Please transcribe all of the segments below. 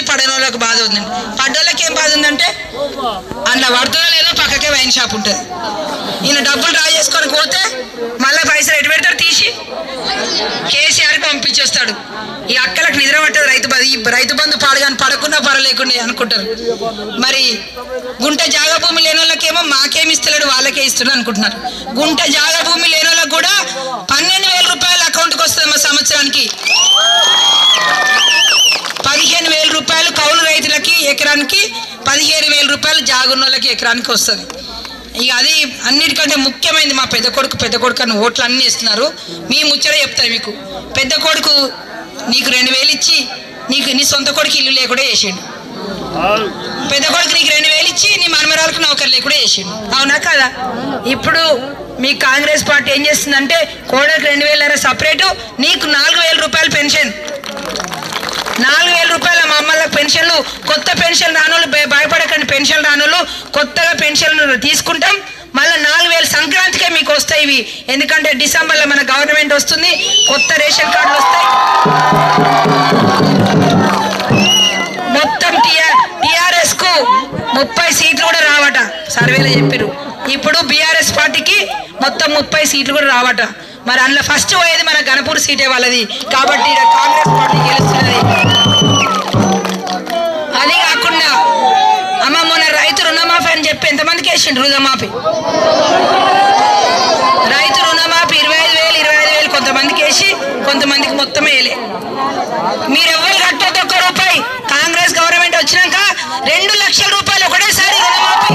పడని వాళ్ళకి బాధ ఉందండి. పడ్డోళ్ళకి ఏం బాధ ఉందంటే అందులో పడుతుందో లేదో పక్కకే వైన్ షాప్ ఉంటుంది. ఈయన డబ్బులు డ్రా చేసుకొని పోతే మళ్ళీ పైసలు ఎటు పెడతాడు తీసి కేసీఆర్కి పంపించేస్తాడు. ఈ అక్కలకు నిద్ర పట్టదు. రైతు బంధు పాడుగాని పడకుండా పడలేకుండా అనుకుంటారు. మరి గుంట జాగా భూమి లేని వాళ్ళకేమో మాకేమి ఇస్తలేడు వాళ్ళకే ఇస్తున్నాడు అనుకుంటున్నారు. గుంట జాగా భూమి లేని వాళ్ళకి కూడా 12,000 రూపాయలు అకౌంట్కి వస్తుంది మా సంవత్సరానికి. 15,000 రూపాయలు కౌలు రైతులకి ఎకరానికి, 15,000 రూపాయలు జాగున్న వాళ్ళకి ఎకరానికి వస్తుంది. ఇక అది అన్నిటికంటే ముఖ్యమైనది. మా పెద్ద కొడుకు అని ఓట్లు అన్నీ ఇస్తున్నారు. మీ ముచ్చట చెప్తారు మీకు. పెద్ద కొడుకు నీకు 2,000 ఇచ్చి నీ సొంత కొడుకు ఇల్లు లేకుండా చేసిండు. పెద్ద కొడుకు నీకు 2,000 ఇచ్చి నీ మనమరాలకు నౌకరు లేకుండా చేసిండు. అవునా కదా? ఇప్పుడు మీ కాంగ్రెస్ పార్టీ ఏం చేస్తుందంటే కోడకు 2,000 సపరేటు, నీకు 4,000 రూపాయలు పెన్షన్. 4,000 రూపాయల మా అమ్మలకు పెన్షన్లు. కొత్త పెన్షన్ రానోళ్ళు భయపడకండి. పెన్షన్ రానోళ్ళు కొత్తగా పెన్షన్లు తీసుకుంటాం. మళ్ళీ 4,000 సంక్రాంతికే మీకు వస్తాయి ఇవి. ఎందుకంటే డిసెంబర్లో మన గవర్నమెంట్ వస్తుంది, కొత్త రేషన్ కార్డులు వస్తాయి. మొత్తం టీఆర్ఎస్ కు 30 సీట్లు కూడా రావట సర్వేలో చెప్పారు. ఇప్పుడు బీఆర్ఎస్ పార్టీకి మొత్తం 30 సీట్లు కూడా రావట. మరి అందులో ఫస్ట్ పోయేది మన గణపూర్ సీటే వాళ్ళది. కాబట్టి కాంగ్రెస్ పార్టీ గెలుస్తున్నది. అది కాకుండా అమ్మ మొన్న రైతు రుణమాఫీ అని చెప్పి ఎంతమందికి వేసిండు రుణమాఫీ? రైతు రుణమాఫీ 25,000 కొంతమందికి వేసి కొంతమందికి మొత్తం వేయలే. మీరెవ్వరు కట్టొద్దు ఒక్క రూపాయి. కాంగ్రెస్ గవర్నమెంట్ వచ్చినాక 2 లక్షల రూపాయలు ఒకటేసారి రుణమాఫీ.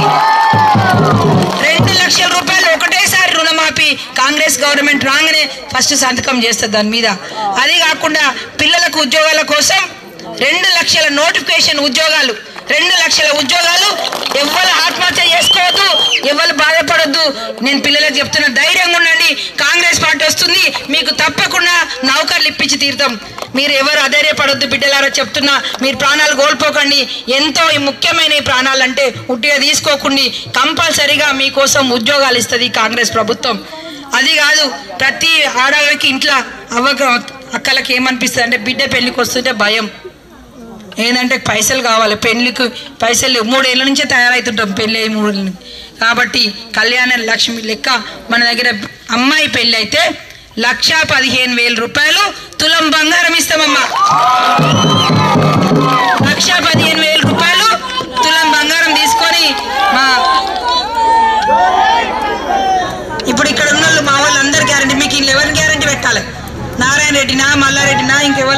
2 లక్షల రూపాయలు ఒకటేసారి రుణమాఫీ. కాంగ్రెస్ గవర్నమెంట్ రాగానే ఫస్ట్ సంతకం చేస్తుంది దాని మీద. అది కాకుండా పిల్లలకు ఉద్యోగాల కోసం 2 లక్షల నోటిఫికేషన్ ఉద్యోగాలు, 2 లక్షల ఉద్యోగాలు. ఎవరు ఆత్మహత్య చేసుకోవద్దు, ఎవరు బాధపడద్దు. నేను పిల్లలకు చెప్తున్నా, ధైర్యంగా ఉండండి. కాంగ్రెస్ పార్టీ వస్తుంది, మీకు తప్పకుండా నౌకర్లు ఇప్పించి తీరుతాం. మీరు ఎవరు అధైర్యపడొద్దు బిడ్డలారా చెప్తున్నా. మీరు ప్రాణాలు కోల్పోకండి. ఎంతో ముఖ్యమైన ఈ ప్రాణాలు అంటే ఉట్టిగా తీసుకోకండి. కంపల్సరీగా మీకోసం ఉద్యోగాలు ఇస్తుంది కాంగ్రెస్ ప్రభుత్వం. అది కాదు, ప్రతి ఆడవాళ్ళకి ఇంట్లో అక్కలకి ఏమనిపిస్తుంది అంటే బిడ్డ పెళ్ళికి వస్తుంటే భయం. ఏంటంటే పైసలు కావాలి, పెళ్ళికి పైసలు 3 ఏళ్ళ నుంచే తయారవుతుంటాం పెళ్ళి 3 ఏళ్ళ నుంచి. కాబట్టి కళ్యాణ లక్ష్మి లెక్క మన దగ్గర అమ్మాయి పెళ్ళి అయితే 1,15,000 రూపాయలు తులం బంగారం ఇస్తామమ్మా. 1,15,000 రూపాయలు తులం బంగారం తీసుకొని ఇప్పుడు ఇక్కడ ఉన్న వాళ్ళు మా వాళ్ళు అందరు గ్యారంటీ. మీకు వీళ్ళు ఎవరిని గ్యారంటీ పెట్టాలి? నారాయణ రెడ్డినా, మల్లారెడ్డినా, ఇంకెవరు